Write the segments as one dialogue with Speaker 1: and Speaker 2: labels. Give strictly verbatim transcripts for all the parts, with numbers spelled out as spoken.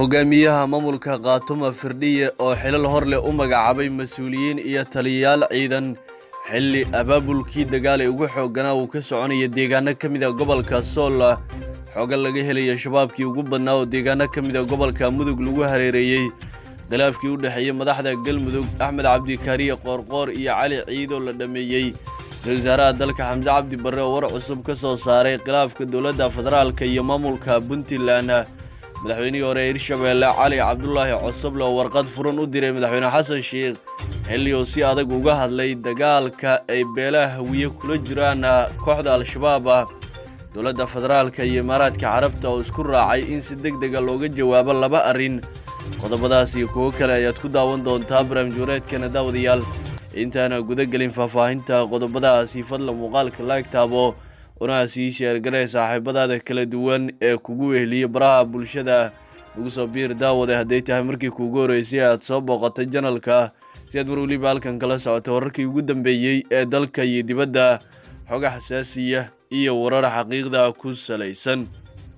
Speaker 1: hogaamiyaha maamulka qaatuma firdhiye oo xilal hor leh u magacaabay mas'uuliyiin iyo taliyayaal ciidan xilli abaabulkii dagaal ee ugu xoogganaa uu ka soconaya deegaano ka mid ah gobolka Sool xooga laga helay shabaabkii ugu badnaa oo deegaano ka mid ah gobolka Mudug lagu hareereeyay khilaafkii u dhaxeeyay madaxda Galmudug Axmed Cabdi Kaariye Qoorqoor iyo Cali Ciido la dhameeyay wasaaraha dalka Xamza Cabdi Barre oo war cusub ka soo saaray khilaafka dowladda federaalka iyo maamulka Puntland madaxweynihii hore Hirshabelle Cali Cabdullaahi Cusub oo warqad furan u diray madaxweyne Xasan Sheekh xilli uu si adag uga hadlay dagaalka ay beelaha hawiye kula jiraan kooxda al-shabaab dowladda federaalka iyo Imaaraadka Carabta oo isku raacay in si degdeg ah looga jawaabo laba arrin qodobadaas iyo kuwo kale ayaad ku daawan doontaa barnaamijyadeedkana daawadayaal intaana guda galin faahfaahinta qodobadaasi fadlan muuqaalka like taabo una sii share garay saaxiibadaada kala duwan ee kugu weheliya baraha bulshada ugu soo biir daawada haday tahay markii kuugu horeysay aad soo booqatay channelka si aad mar waliba halkan kala socoto wararkii ugu dambeeyay ee dalka iyo dibadda xoga xasaasiya iyo warar xaqiiqda ku salaysan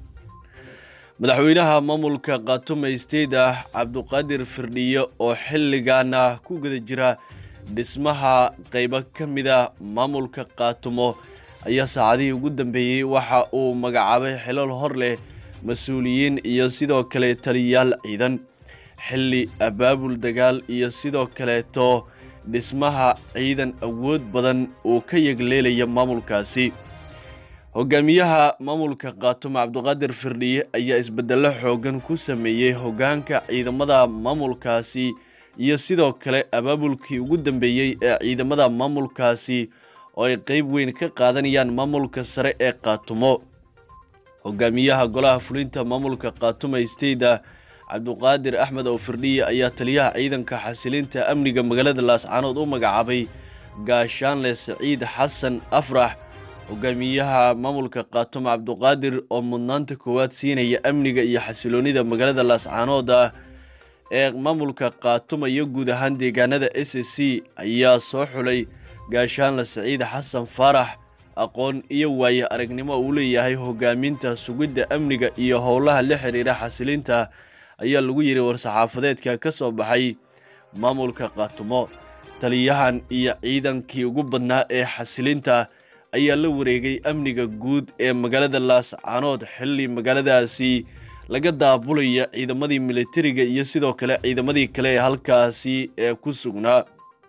Speaker 1: madaxweynaha maamulka Qaatuma State Cabduqaadir Firdhiye oo xilligan ku gada jira dhismaha qaybo ka mid ah maamulka Qaatumo ayaa saacadii ugu dambeeyay waxa uu magacaabay xilal hor leh mas'uuliyiin iyo sidoo kale taliyayaal ciidan xilli abaabul dagaal iyo sidoo kale to dhismaha ciidan awood badan oo ka yagleelaya maamulkaasi hogaamiyaha maamulka Qaatuma Cabduqaadir Firdhiye ayaa isbeddello xoogan ku sameeyay hoggaanka ciidamada maamulkaasi iyo sidoo kale abaabulkii ugu dambeeyay ee ciidamada maamulkaasi oo ay qayb weyn ka qaadanayaan maamulka sare ee Qaatumo hogaamiyaha golaha fulinta maamulka Qaatuma State Cabduqaadir Axmed oo Firdhiye ayaa taliyaha ciidanka xasilinta amniga magaalada Laascaanood u magacaabay gaashaanle Saciid Xasan Afrax hogaamiyaha maamulka Qaatuma Cabduqaadir oo mudnaanta koowaad siinaya amniga iyo xasiloonida magaalada Laascaanood ee maamulka Qaatuma iyo guud ahaan deegaanada S C ayaa soo xulay gaashaanle Saciid Xasan Farax aqoon iyo waaye aragnimo uu leeyahay hogaaminta sugidda amniga iyo howlaha la xiriira xasilinta ayaa lagu yiri war saxaafadeedka ka soo baxay maamulka Qaatumo taliyahan iyo ciidankii ugu badnaa ee xasilinta ayaa la wareegay amniga guud ee magaalada Laascaanood xilli magaaladaasi laga daabulaya ciidamadii militariga iyo sidoo kale ciidamadii kale ee halkaasi ee ku sugnaa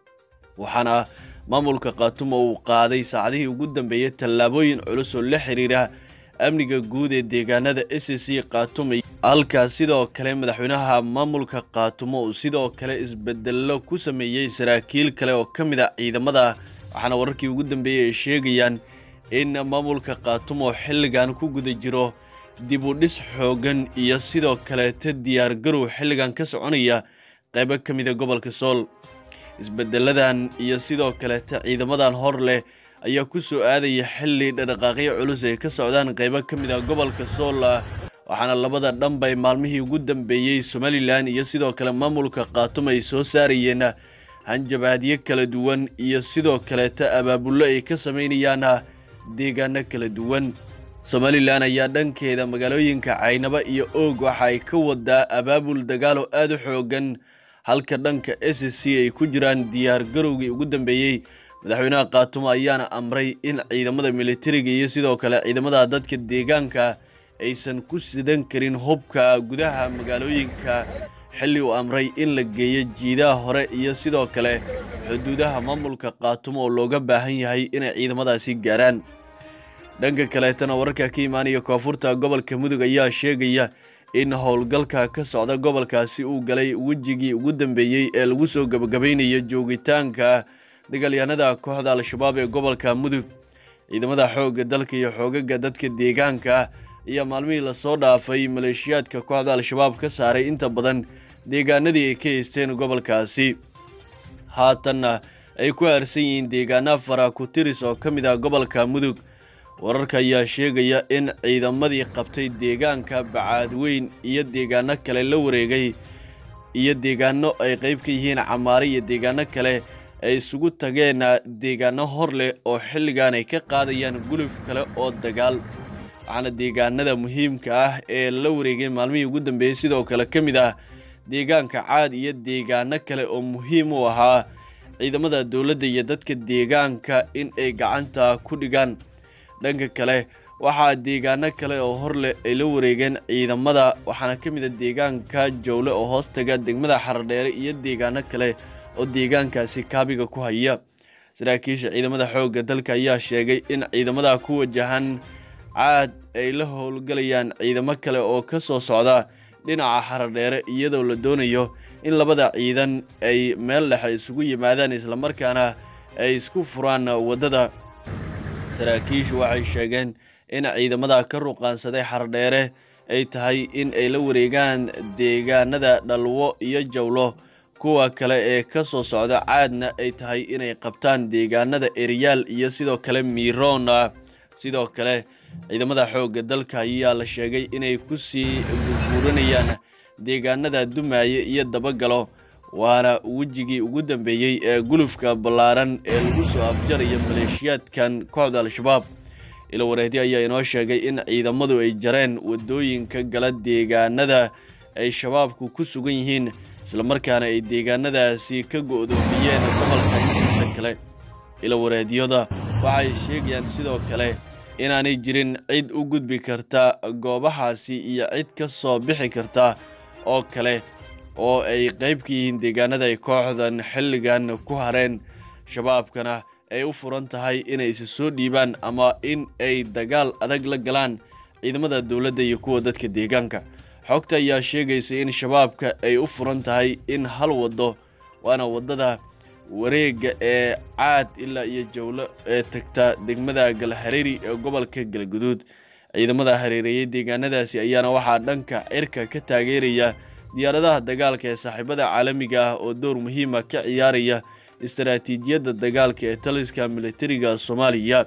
Speaker 1: waxaana maamulka Qaatuma uu qaaday saacadihii ugu dambeeyay tallaabooyin culus oo la xiriira amniga guud ee deegaanada S C Qaatuma halka sidoo kale madaxweynaha maamulka Qaatuma uu sidoo kale isbeddello ku sameeyay saraakiil kale oo ka mid ah ciidamada waxaana wararkii ugu dambeeyay sheegayaan in maamulka Qaatuma xilligan ku guda jiro dib u dhis xoogan iyo sidoo kale ta diyaar garow xilligan ka soconaya qaybo ka mid ah gobolka Sool isbeddeladan iyo sidoo kale ta ciidamadan hor leh ayaa ku soo aadaya xilli dhaqaaqyo culus ay ka socdaan qaybo ka mid ah gobolka Sool waxaana labada dhanbay maalmihii ugu dambeeyay Somaliland iyo sidoo kale maamulka Qaatuma ay soo saarayeen hanjabaadyo kala duwan iyo sidoo kale ta abaabullo ay ka sameynayaan deegaano kala duwan Somaliland ayaa dhankeeda magaalooyinka Caynaba iyo Og waxa ay ka wadaa abaabul dagaal oo aad u xoogan halka dhanka S C ay ku jiraan diyaar garowgii ugu dambeeyay madaxweynaha Qaatuma ayaana amray in ciidamada militariga iyo sidoo kale ciidamada dadka deegaanka aysan ku sidan karin hubka gudaha magaalooyinka xilli uu amray in la geeyo jiidaha hore iyo sidoo kale xuduudaha maamulka Qaatuma oo looga baahan yahay in ciidamadaasi gaaraan dhanka kale tan wararka ka imaanaya koonfurta gobolka Mudug ayaa sheegaya in howlgalka ka socda gobolkaasi uu galay wajigii ugu dambeeyay ee lagu soo gabagabaynayo joogitaanka dagaalyahanada kooxda al-shabaab ee gobolka Mudug ciidamada xoogga dalka iyo xoogagga dadka deegaanka iyo maalmihii la soo dhaafay maleeshiyaadka kooxda al-shabaab ka saaray inta badan deegaanadii ay ka haysteen gobolkaasi haatanna ay ku harsan yihiin deegaano fara ku tiris oo ka mid ah gobolka Mudug wararka ayaa sheegaya in ciidamadii qabtay deegaanka Bacaadweyn iyo deegaano kale la wareegay iyo deegaano ay qayb ka yihiin Camaare iyo deegaano kale ay isugu tageen deegaano hor leh oo xilligan ay ka qaadayaan guluf kale oo dagaal waxaana deegaanada muhiimka ah ee la wareegay maalmihii ugu dambeeyay sidoo kale ka mid ah deegaanka Caad iyo deegaano kale oo muhiim u ahaa ciidamada dawladda iyo dadka deegaanka in ay gacanta ku dhigaan. dhanka kale waxaa deegaano kale oo horle ay la wareegeen ciidamada waxaana ka mid ah deegaanka Jowle oo hoos taga degmada Xardheere iyo deegaano kale oo deegaankaasi kaabiga ku haya. saraakiisha ciidamada xoogga dalka ayaa sheegay in ciidamada ku wajahan Caad ay la howlgalayaan ciidamo kale oo ka soo socda dhinaca Xardheere iyadoo la doonayo in labada ciidan ay meel dhexe isugu yimaadaan isla markaana ay isku furaan wadada. saraakiishu waxay sheegeen in ciidamada ka ruqaansaday Xardheere ay tahay in ay la wareegaan deegaanada Dhalwo iyo Jowlo, kuwa kale ee ka soo socda Caadna ay tahay inay qabtaan deegaanada Eryaal iyo sidoo kale Miroon. sidoo kale ciidamada xoogga dalka ayaa la sheegay inay ku sii guuranayaan deegaanada Dumaaye iyo Dabagalo, waana wajigii ugu dambeeyay ee gulufka ballaaran ee lagu soo afjarayo maleeshiyaadkan kooxda Al-Shabaab. ila wareegtay ayaa inoo sheegay in ciidamadu ay jareen wadooyinka gala deegaanada ay shabaabku ku sugan yihiin isla markaana ay deegaanadaasi ka go'doomiyeen gobolka intiisa kale. ila wareegyada waxay sheegayaan sidoo kale inaanay jirin cid u gudbi karta goobahaasi iyo cid ka soo bixi karta oo kale oo ay qayb ka yihiin deegaanada ay kooxdan xilligan ku hareen. shabaabkana ay u furan tahay inay is soo dhiibaan ama in ay dagaal adag la galaan ciidamada dawladda iyo kuwa dadka deegaanka. xogta ayaa sheegaysa in shabaabka ay u furan tahay in hal wado, waana wadada wareega ee Caad ilaa iyo Jowle ee tagta degmada Galhareeri ee gobolka Galgaduud. ciidamada hareereeyay deegaanadaasi ayaana waxaa dhanka cirka ka taageeraya diyaaradaha dagaalka ee saaxiibada caalamiga ah oo door muhiim ah ka ciyaaraya istaraatiijiyadda dagaalka ee taliska militariga Soomaaliya.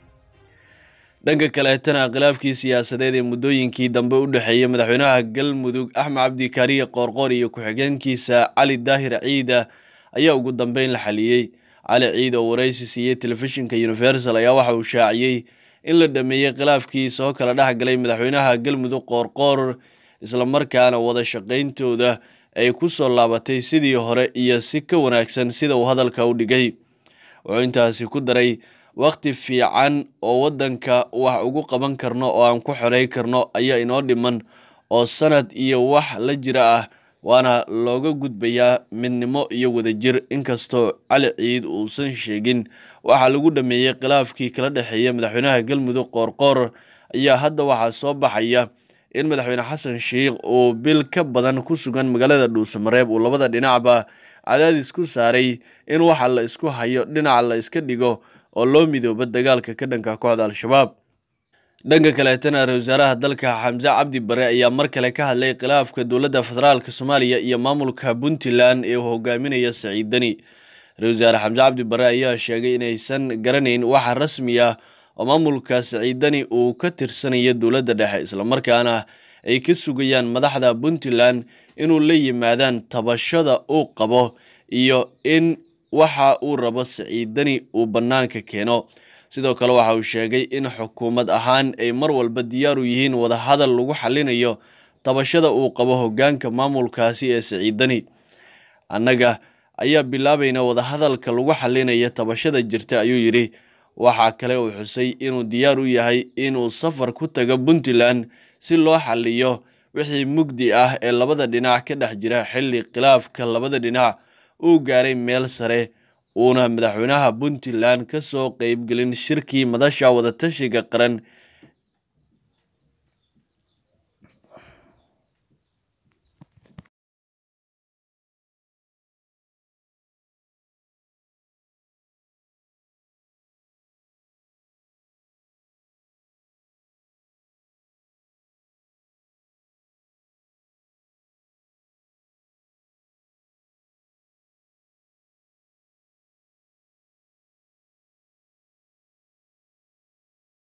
Speaker 1: dhanka kale tan khilaafkii siyaasadeed ee muddooyinkii dambe u dhaxeeyay madaxweynaha Galmudug Axmed Cabdi Kaariye Qoorqoor iyo ku-xigeenkiisa Cali Daahir Ciid ayaa ugu dambeyn la xaliyay. Cali Ciid oo wareysi siiyay telefishinka Universal ayaa waxa uu shaaciyay in la dhameeyay khilaafkii soo kala dhaxgalay madaxweynaha Galmudug Qoorqoor isla markaana wada shaqeyntooda ay ku soo laabatay sidii hore iyo si ka wanaagsan sida uu hadalka u dhigay. wuxuu intaasi ku daray waqti fiican oo wadanka wax ugu qaban karno oo aan ku xoreey karno ayaa inoo dhiman oo sanad iyo wax la jira ah, waana looga gudbayaa midnimo iyo wadajir. inkastoo Cali Ciid uusan sheegin waxa lagu dhameeyay khilaafkii kala dhaxeeyay madaxweynaha Galmudug Qoorqoor ayaa hadda waxa soo baxaya in madaxweyne Xasan Sheikh oo bil ka badan ku sugan magaalada Dhuusamareeb uu labada dhinacba cadaadis ku saaray in waxa la isku hayo dhinaca la iska dhigo oo loo midoobo dagaalka ka dhanka kooxda Al-Shabaab. dhanka kale tan ra'iisul wasaaraha dalka Xamse Cabdi Barre ayaa mar kale ka hadlay khilaafka dowladda federaalka Soomaaliya iyo maamulka Puntland ee hogaaminaya Saciid Dani. ra'iisul wasaare Xamse Cabdi Barre ayaa sheegay inaysan garanayn waxa rasmi ah oo maamulka Saciid Dani uu ka tirsanayo dowladda dhexe isla markaana ay ka sugayaan madaxda Puntland inuu la yimaadaan tabashada uu qabo iyo in waxa uu rabo Saciid Dani uu banaanka keeno. sidoo kale waxa uu sheegay in xukuumad ahaan ay mar walba diyaar u yihiin wada hadal lagu xalinayo tabashada uu qabo hoggaanka maamulkaasi ee Saciid Dani. annaga ayaa bilaabayna wada hadalka lagu xalinayo tabashada jirta ayuu yiri. waxa kale uu xusay inuu diyaar u yahay inuu safar ku tago Puntland si loo xaliyo wixii mugdi ah ee labada dhinac ka dhex jira xilli khilaafka labada dhinac uu gaaray meel sare uuna madaxweynaha Puntland ka soo qayb galin shirkii madasha wada tashiga qaran